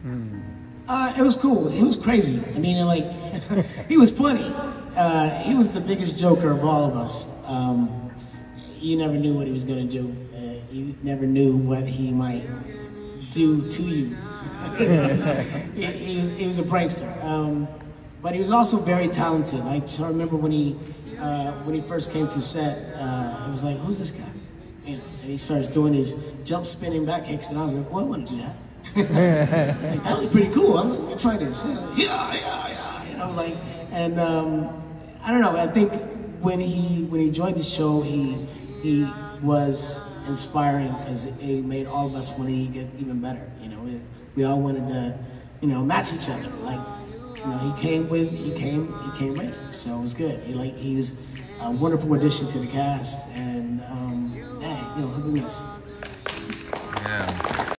It was cool. He was crazy. I mean, like, he was funny. He was the biggest joker of all of us. You never knew what he was going to do. You never knew what he might do to you. he was a prankster. But he was also very talented. I remember when he first came to set, it was like, who's this guy? You know, and he starts doing his jump spinning back kicks, and I was like, well, I want to do that. Like, that was pretty cool. I'm gonna try this. Yeah. You know, like, and I don't know. I think when he joined the show, he was inspiring because it made all of us want to get even better. You know, we all wanted to, you know, match each other. Like, you know, he came ready, so it was good. He's a wonderful addition to the cast, and hey, you know, he'll be missed. Yeah.